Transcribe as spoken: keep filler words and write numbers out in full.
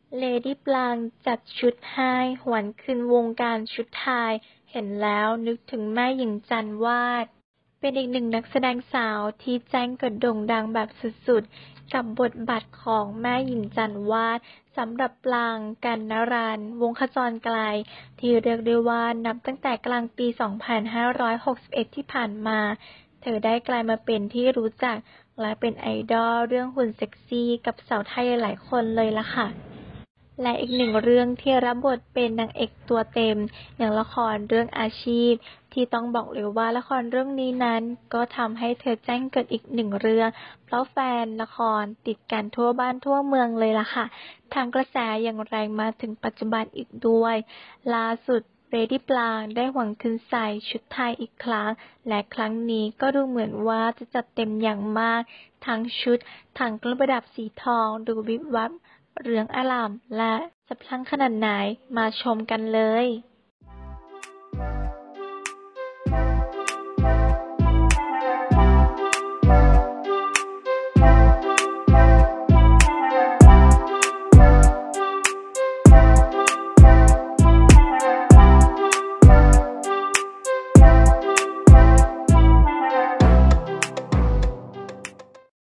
เลดี้ปลางจัดชุดให้หวนคืนวงการชุดไทยเห็นแล้วนึกถึงแม่หญิงจันทร์วาดเป็นอีกหนึ่งนักแสดงสาวที่แจ้งเกิดโด่งดังแบบสุดๆกับบทบาทของแม่หญิงจันทร์วาดสำหรับปลาง กนรานวงศ์ขจรไกลที่เรียกได้ว่านับตั้งแต่กลางปี สองพันห้าร้อยหกสิบเอ็ด ที่ผ่านมาเธอได้กลายมาเป็นที่รู้จักและเป็นไอดอลเรื่องหุ่นเซ็กซี่กับสาวไทยหลายคนเลยล่ะค่ะและอีกหนึ่งเรื่องที่รับบทเป็นนางเอกตัวเต็มอย่างละครเรื่องอาชีพที่ต้องบอกเลยว่าละครเรื่องนี้นั้นก็ทำให้เธอแจ้งเกิดอีกหนึ่งเรื่องเพราะแฟนละครติดกันทั่วบ้านทั่วเมืองเลยล่ะค่ะทางกระแสอย่างแรงมาถึงปัจจุบันอีกด้วยล่าสุดเรดี้ปลางได้หวังคืนใส่ชุดไทยอีกครั้งและครั้งนี้ก็ดูเหมือนว่าจะจัดเต็มอย่างมากทั้งชุดทั้งเครื่องประดับสีทองดูวิบวับเหลืองอร่ามและจะพลังขนาดไหนมาชมกันเลย